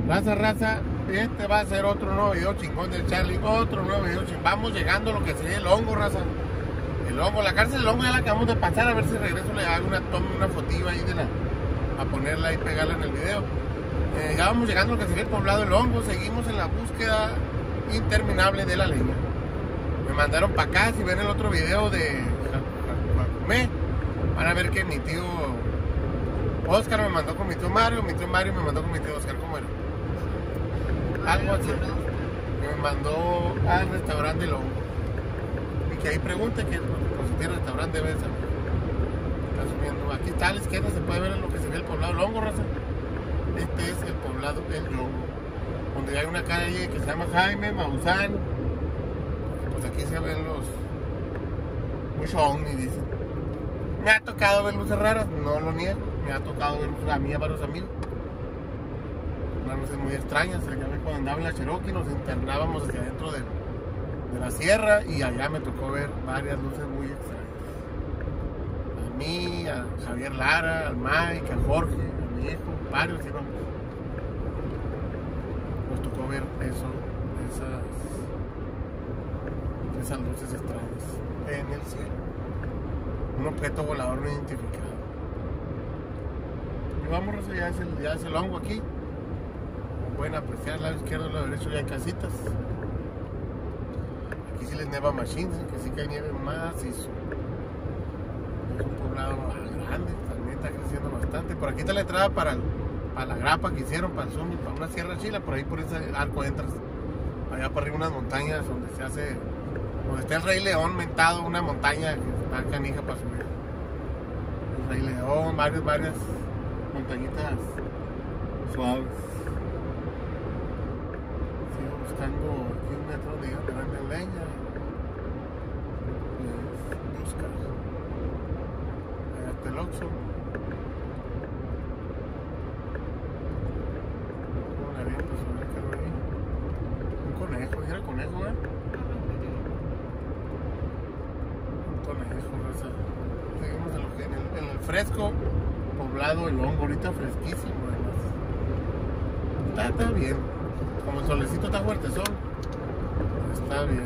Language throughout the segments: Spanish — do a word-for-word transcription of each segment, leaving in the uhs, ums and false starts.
Raza, raza, este va a ser otro nuevo video chingón del Charlie, otro nuevo video chingón. Vamos llegando a lo que sería el hongo, raza. El hongo, la cárcel del hongo ya la acabamos de pasar, a ver si regreso le hago una toma, una fotiva ahí de la, a ponerla y pegarla en el video. Eh, ya vamos llegando a lo que sería el poblado del hongo, seguimos en la búsqueda interminable de la leña. Me mandaron para acá, si ven el otro video de Jacumé, van a ver que mi tío Oscar me mandó con mi tío Mario, mi tío Mario me mandó con mi tío Oscar, ¿cómo era? Algo así. Me mandó al restaurante del hongo. Y que ahí pregunte que pues, si tiene restaurante debe saber. Está subiendo. Aquí está a la izquierda, se puede ver lo que se ve el poblado del hongo, raza. Este es el poblado del hongo. Donde hay una calle que se llama Jaime Maussan. Pues aquí se ven los mucho ovni, dicen. Me ha tocado ver luces raras, no lo niego. Me ha tocado ver a mí y a varios amigos. Unas luces muy extrañas. Ya ve cuando andaba en la Cherokee nos internábamos hacia adentro de, de la sierra y allá me tocó ver varias luces muy extrañas. A mí, a Javier Lara, al Mike, a Jorge, a mi hijo, varios íbamos. Nos tocó ver eso, esas, esas luces extrañas en el cielo. Un objeto volador no identificado. Y vamos, ya es el, ya es el hongo aquí. Pueden apreciar al lado izquierdo, al lado derecho ya hay casitas. Aquí sí les neva machines, que sí que hay nieve macizo. Es un poblado grande, también está creciendo bastante. Por aquí está la entrada para, el, para la grapa que hicieron, para el zoom, para una sierra chila. Por ahí por ese arco entras. Allá para arriba unas montañas donde se hace, donde está el Rey León mentado, una montaña que está canija para subir. El Rey León, varias, varias montañitas suaves. Sigo buscando aquí un metro de donde venden leña. Pues, busca. Allá está el Oxxo. ¿Cómo la viento sobre el carro ahí? Un conejo, ¿era conejo, eh? Un conejo, raza. Seguimos en, lo que, en, el, en el fresco poblado el hongo, ahorita fresquísimo además. Está, está bien. Como el solecito está fuerte sol, está bien.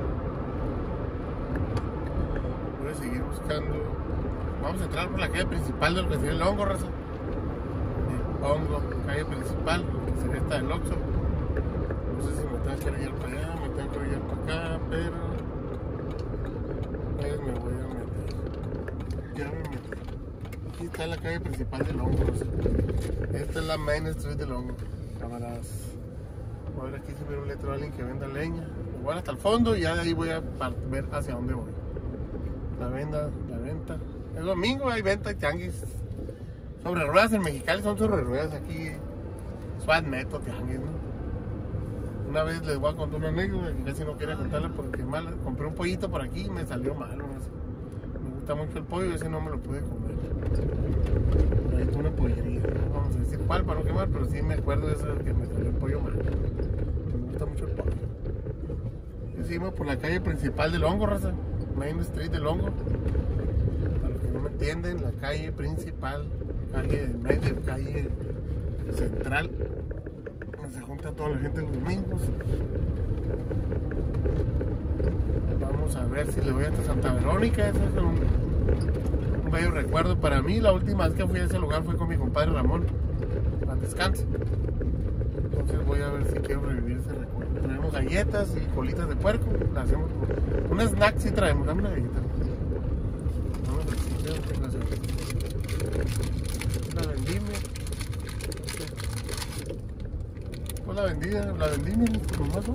Voy a seguir buscando. Vamos a entrar por la calle principal de lo que sería el hongo, raza. El hongo, calle principal, lo que sería esta del Oxxo. No sé si me tengo que ir para allá, me tengo que ir para acá, pero pues me voy a meter. Ya me metí. Aquí está la calle principal del hongo, raza. Esta es la Main Street del hongo, camaradas. Voy a ver aquí si veo un letrero a alguien que venda leña. Igual hasta el fondo y ya de ahí voy a ver hacia dónde voy. La venda, la venta. El domingo hay venta, tianguis. Sobre ruedas en Mexicali son sobre ruedas. Aquí Swat Meto, tianguis, ¿no? Una vez les voy a contar una anécdota que casi no quería contarla porque mal, compré un pollito por aquí y me salió malo. ¿No? Me gusta mucho el pollo y ese no me lo pude comer. Por ahí fue una pollería. No vamos a decir cuál para no quemar, pero sí me acuerdo de eso que me salió el pollo malo. Me gusta mucho el pollo. Y seguimos por la calle principal del hongo, raza. Main Street del hongo. Para los que no me entienden, la calle principal, calle de medio, calle central. Donde se junta toda la gente los domingos. Vamos a ver si le voy hasta Santa Verónica. Eso es un, un bello recuerdo para mí. La última vez que fui a ese lugar fue con mi compadre Ramón. Al descanso. Entonces voy a ver si quiero revivir ese recuerdo. Traemos galletas y colitas de puerco. Las hacemos con... un snack sí traemos. Dame una galleta. Vamos a ver si quiero que las hacemos. La vendimia. Pues la vendida, la vendimia, con mazo.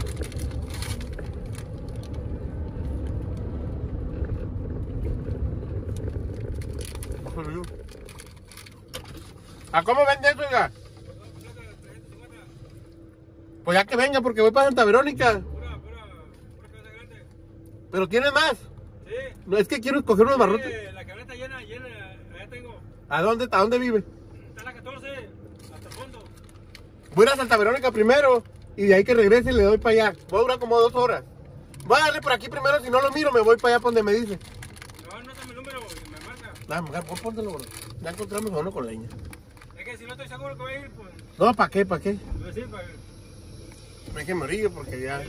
¿A cómo vende eso, oiga? Pues ya que venga, porque voy para Santa Verónica. Pura, pura, pura cabeza grande. ¿Pero tienes más? Sí. No, es que quiero escoger unos barrotes. Sí, la camioneta llena, llena, allá tengo. ¿A dónde, a dónde vive? Está la catorce, hasta el fondo. Voy a ir a Santa Verónica primero y de ahí que regrese le doy para allá. Voy a durar como dos horas. Voy a darle por aquí primero, si no lo miro me voy para allá por donde me dice. No, anota mi número y me marca. Dame, mujer, póntelo, bro. Ya encontramos a uno con leña. Es que si no no estoy seguro que voy a ir, pues. No, ¿para qué? ¿Para qué? Pues sí, para... Déjeme orillo porque ya...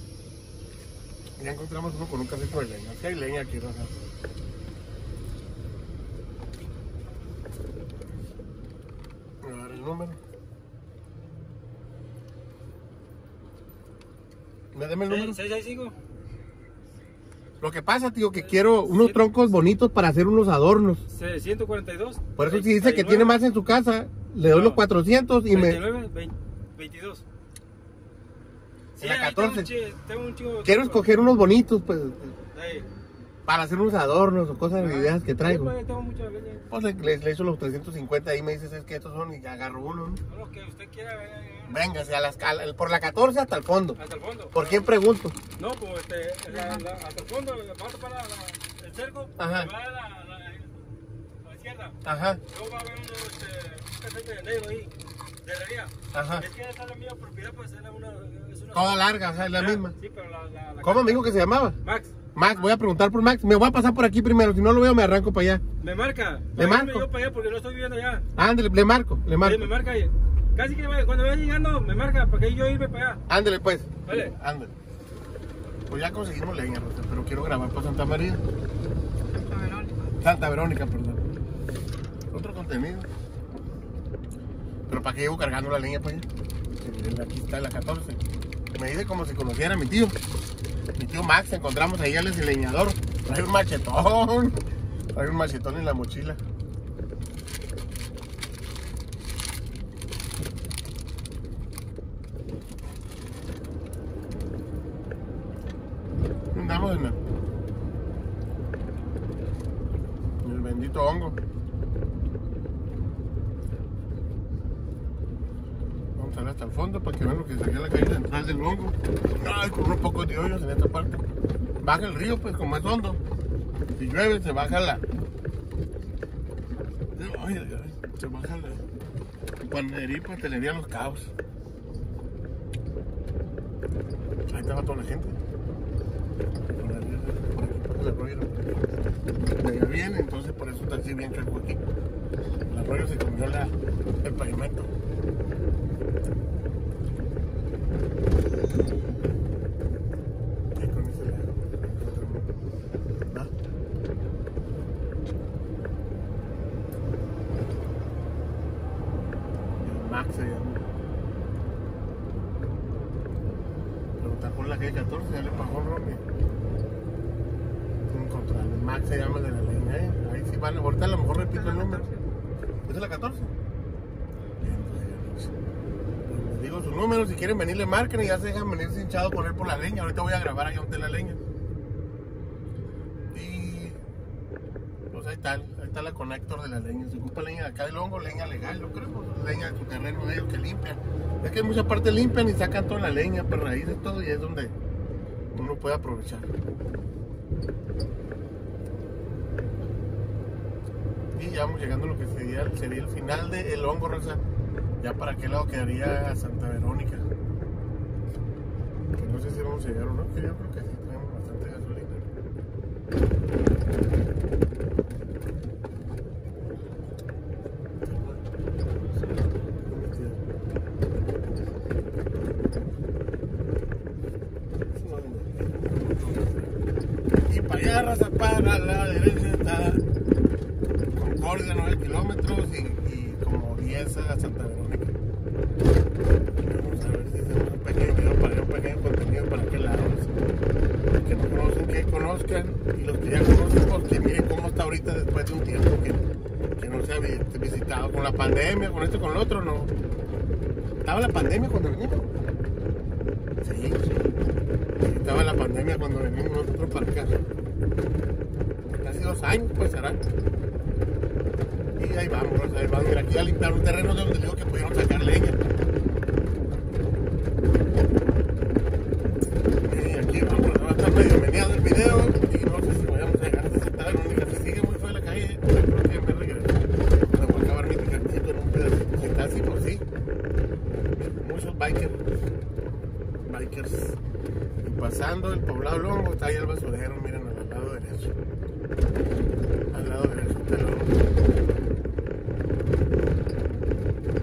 Ya encontramos uno con un carrito de leña. Es que hay leña aquí, Raza. A ver el número. ¿Me deme el número? seis seis cinco. Lo que pasa, tío, que quiero unos troncos bonitos para hacer unos adornos. ciento cuarenta y dos. Por eso si dice que tiene más en su casa, le doy los cuatrocientos y me... veintinueve, veintidós. En la catorce. Tengo un, tengo un chico, Quiero escoger unos bonitos, pues, sí, para hacer unos adornos o cosas de ideas que traigo. Sí, tengo mucha leña. Pues le, le, le echo los trescientos cincuenta y me dices, es que estos son y agarro uno, ¿no? No, lo que usted quiera, venga, Véngase a la escala, por la catorce hasta el fondo. hasta el fondo. ¿Por quién pregunto? No, pues este, la, la, hasta el fondo, va a topar la, la, el cerco, Ajá. va a la, la, a la izquierda. Ajá, Luego va a haber un, este, un cafete de negro ahí, de herrería. ajá. Es que esa es la mía propiedad, pues es una... Es una Toda larga, o sea, es la Ah, misma. Sí, pero la... la, la ¿Cómo me dijo que se llamaba? Max, Max, voy a preguntar por Max. Me voy a pasar por aquí primero, si no lo veo me arranco para allá. me marca. ¿Le Para irme marco? yo para allá porque no estoy viviendo allá. Ándale, le marco, le Sí, marco. me marca ahí. Casi que vaya- cuando vaya llegando, me marca para que yo irme para allá. Ándale pues. Vale. Ándale. Pues ya conseguimos leña, Rosa, pero quiero grabar para Santa María. Santa Verónica. Santa Verónica, perdón. Otro contenido. Pero ¿para qué llevo cargando la leña para allá? Aquí está la catorce. Me dice como si conociera a mi tío. Mi tío Max, encontramos ahí, él es el leñador. Trae un machetón. Trae un machetón en la mochila. Andamos en el, en el bendito hongo. Vamos a ver hasta el fondo para que vean lo que sería la calle central del hongo. Ay, con unos pocos de hoyos en esta parte. Baja el río, pues como es hondo. Si llueve, se baja la. Ay, ay, ay, se baja la. Panadería y pastelería Los Cabos. Ahí estaba toda la gente. El arroyo veía bien, entonces por eso está así bien chueco aquí. El arroyo se comió la, el pavimento. Ahí con ese lado. ¿Va? El Max se llama. Preguntar por la calle catorce, ya le pagó el Romy. Encontrar el Max se llama el de la leña, ¿eh? Ahí sí van, ahorita a lo mejor repito el número. ¿Es de la catorce? Bien, pues ya no sé. Les digo su número, si quieren venir le marquen y ya se dejan venir hinchado por él por la leña. Ahorita voy a grabar allá donde la leña. Y pues ahí está, ahí está la conector de la leña. Se ocupa leña de acá del hongo, leña legal, yo creo, pues, leña de su terreno de ellos que limpian. Es que en muchas partes limpian y sacan toda la leña, por raíces, todo, y es donde uno puede aprovechar. Y ya vamos llegando a lo que sería, sería el final de El Hongo, Rosa. Ya para qué lado quedaría Santa Verónica. Que no sé si vamos a llegar o no, que yo creo que sí, tenemos bastante gasolina. Y para allá, Raza, para la derecha está Concordia, nueve kilómetros y, y como diez a Santa Verónica. Vamos a ver si hacemos un pequeño video para un pequeño contenido para aquel lado. Los que no conocen, que conozcan, y los que ya conocen, pues que miren cómo está ahorita después de un tiempo que, que no se ha visitado. Con la pandemia, con esto, con lo otro, no. ¿Estaba la pandemia cuando venimos? Sí, sí. Estaba la pandemia cuando venimos nosotros para acá. Casi dos años, pues será. Y ahí vamos, ahí vamos. Mira, aquí a limpiar un terreno de donde digo que pudieron sacar leña. Y aquí vamos, va a estar medio meneado el video. Y no sé si vayamos a llegar a Santa Verónica. Si sigue muy fue la calle, yo creo que me regreso. Me voy a acabar mi picantito en un pedacito. Si está así, pues sí. Muchos bikers. Bikers. Y pasando el poblado Longo, está ahí el basurero, miren, al lado derecho. Al lado derecho está el Longo.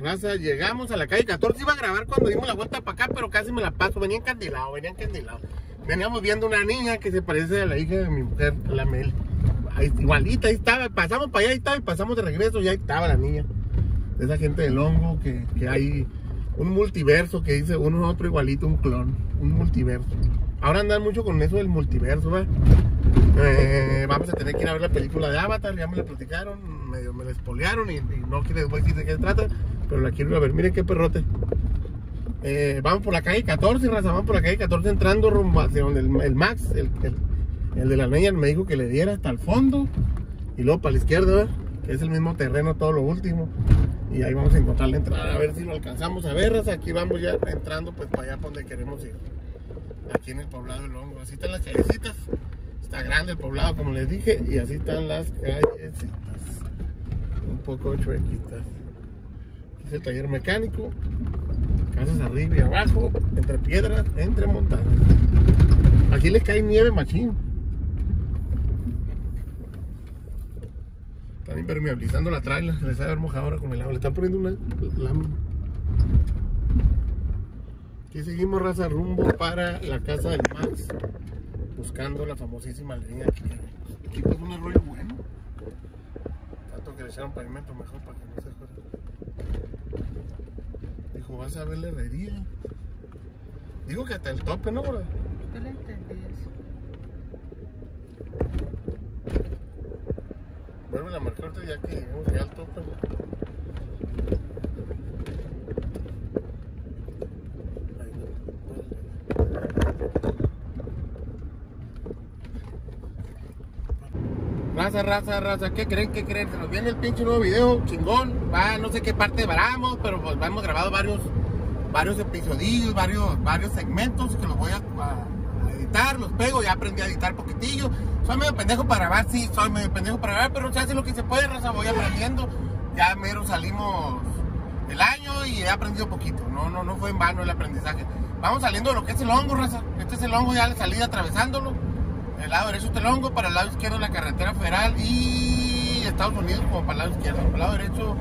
Raza, llegamos a la calle catorce. Iba a grabar cuando dimos la vuelta para acá, pero casi me la paso. Venía encandilado, venía encandilado. Veníamos viendo una niña que se parece a la hija de mi mujer, la Mel. Ahí, igualita, ahí estaba. Pasamos para allá, ahí estaba, y pasamos de regreso, y ahí estaba la niña. De esa gente del hongo, que, que hay un multiverso, que dice uno otro igualito, un clon, un multiverso. Ahora andan mucho con eso del multiverso, ¿verdad? Eh, vamos a tener que ir a ver la película de Avatar, ya me la platicaron, medio me la espolearon y, y no les voy a decir de qué se trata, pero la quiero ir a ver. Miren qué perrote. Eh, vamos por la calle catorce, raza, vamos por la calle catorce entrando rumbo hacia donde el, el Max, el, el, el de la niña me dijo que le diera hasta el fondo y luego para la izquierda, ¿verdad? Que es el mismo terreno, todo lo último. Y ahí vamos a encontrar la entrada, a ver si lo alcanzamos a ver, raza. Aquí vamos ya entrando pues para allá para donde queremos ir. Aquí en el poblado del hongo, así están las callecitas. Está grande el poblado, como les dije, y así están las callecitas. Un poco chuequitas. Aquí es el taller mecánico. Casas arriba y abajo, entre piedras, entre montañas. Aquí les cae nieve machín. Están impermeabilizando la trailer, les va a haber mojado ahora con el agua. Le están poniendo una lámina. Aquí seguimos, raza, rumbo para la casa del Max, buscando la famosísima leña. Aquí, aquí pues un arroyo bueno. Tanto que le echaron pavimento mejor para que no se fuera. Dijo, vas a ver la herrería. Digo que hasta el tope, ¿no? Yo le entendí eso. Vuelve a marcar ya que llegamos allá al tope. Raza, raza, raza, ¿qué creen? ¿Qué creen? Se nos viene el pinche nuevo video, chingón. Va, no sé qué parte varamos, pero pues hemos grabado varios varios episodios, varios, varios segmentos que los voy a, a, a editar, los pego, ya aprendí a editar poquitillo. Soy medio pendejo para grabar, sí, soy medio pendejo para grabar, pero se hace lo que se puede, raza, voy aprendiendo. Ya mero salimos del año y he aprendido poquito, no, no, no fue en vano el aprendizaje. Vamos saliendo de lo que es el hongo, raza. Este es el hongo, ya le salí atravesándolo. El lado derecho está el hongo, para el lado izquierdo la carretera federal y Estados Unidos como para el lado izquierdo. Para el lado derecho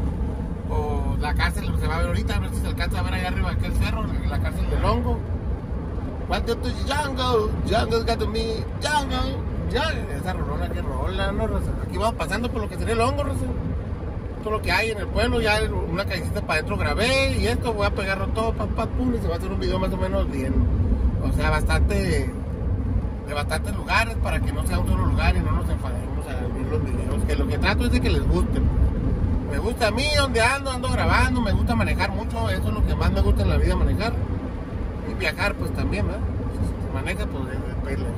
o la cárcel se va a ver ahorita, a ver si se alcanza a ver allá arriba aquel cerro, la cárcel del hongo. Welcome to the jungle, jungle's got to me, jungle, jungle. Esa rolona que rola, ¿no, raza? Aquí vamos pasando por lo que sería el hongo, raza. Todo lo que hay en el pueblo, ya una callecita para adentro grabé y esto voy a pegarlo todo, pam, pam, pum, y se va a hacer un video más o menos bien. O sea, bastante... de bastantes lugares para que no sea un solo lugar y no nos enfademos a ver los videos, que lo que trato es de que les guste. Me gusta a mí donde ando, ando grabando, me gusta manejar mucho, eso es lo que más me gusta en la vida, manejar y viajar pues también, ¿verdad? Si se maneja pues de pelo.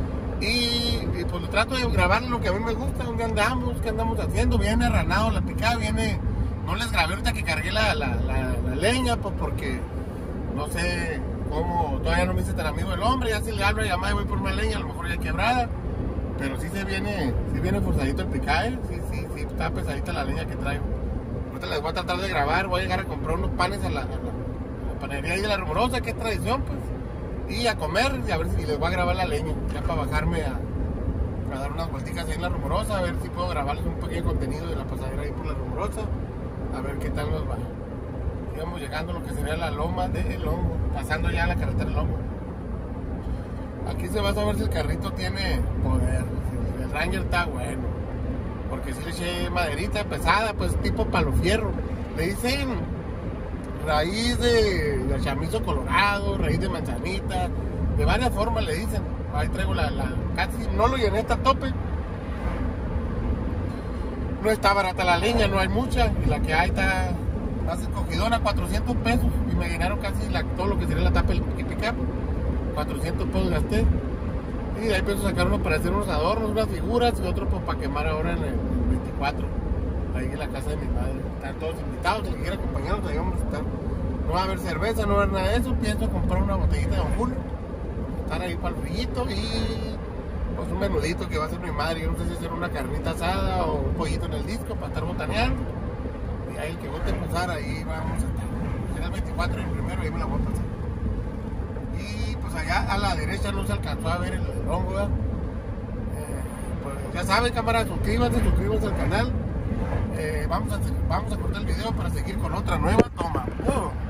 Y, y pues lo trato de grabar lo que a mí me gusta, donde andamos, qué andamos haciendo, viene ranado la picada, viene, no les grabé ahorita que cargué la, la, la, la leña pues porque no sé como todavía no me hice tan amigo del hombre, ya si le hablo y llamada y voy por una leña, a lo mejor ya quebrada, pero sí se viene, sí viene forzadito el picaje, sí, sí, sí, está pesadita la leña que traigo. Ahorita les voy a tratar de grabar, voy a llegar a comprar unos panes a la, a la, a la panadería ahí de la Rumorosa, que es tradición, pues, y a comer, y a ver si les voy a grabar la leña, ya para bajarme a, a dar unas vuelticas ahí en la Rumorosa, a ver si puedo grabarles un pequeño contenido de la pasadera ahí por la Rumorosa, a ver qué tal nos va. Íbamos llegando a lo que sería la loma del hongo, pasando ya la carretera del hongo. Aquí se va a saber si el carrito tiene poder, si el Ranger está bueno, porque si le eché maderita pesada, pues tipo palo fierro. Le dicen raíz de chamizo colorado, raíz de manzanita, de varias formas le dicen. Ahí traigo la, la casi no lo llené hasta el tope. No está barata la leña, no hay mucha, y la que hay está más escogidona, cuatrocientos pesos, y me llenaron casi la, todo lo que sería la tapa del pick-up, cuatrocientos pesos gasté, y de ahí empiezo a sacar uno para hacer unos adornos, unas figuras, y otro pues, para quemar ahora en el veinticuatro, ahí en la casa de mi madre. Están todos invitados, si quieren acompañarnos, ahí vamos a estar. No va a haber cerveza, no va a haber nada de eso, pienso comprar una botellita de Don Julio, estar ahí para el frillito, y pues un menudito que va a hacer mi madre, yo no sé si hacer una carnita asada o un pollito en el disco para estar botaneando. Ahí el que guste pasar, ahí vamos a estar. Era el veinticuatro y el primero, ahí me la voy a pasar. Y pues allá a la derecha no se alcanzó a ver el, el hongo, ¿verdad? Eh, pues ya saben, cámara, suscríbanse, suscríbanse al canal. Eh, vamos, a, vamos a cortar el video para seguir con otra nueva toma. Uh.